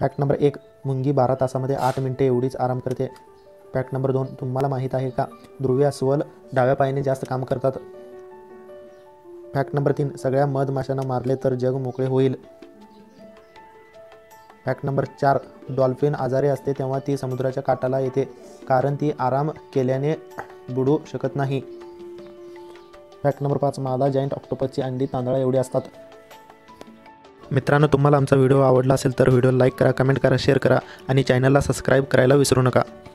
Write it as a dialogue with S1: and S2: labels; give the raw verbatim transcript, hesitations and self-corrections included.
S1: Fact number एक, मुंगी बारा तासामध्ये आठ मिनिटे एवढीच आराम करते. फॅक्ट नंबर दोन, तुम्हाला माहीत आहे का ध्रुवीय अस्वल डाव्या पायाने जास्त काम करतात. फॅक्ट नंबर तीन, सगळ्या मधमाशांना मारले तर जग मोकळे होईल. फॅक्ट नंबर चार, डॉल्फिन आजारी असते तेव्हा ती समुद्राच्या काठाला येते कारण ती आराम केल्याने बुडू शकत नाही. फॅक्ट नंबर पाच, मादा जायंट ऑक्टोपसची अंडी तांदळा एवढी असतात. मित्रांनो, तुम्हाला आमचा व्हिडिओ आवडला असेल तर व्हिडिओ लाईक करा, कमेंट करा, शेअर करा आणि चॅनलला सबस्क्राईब करायला विसरू नका.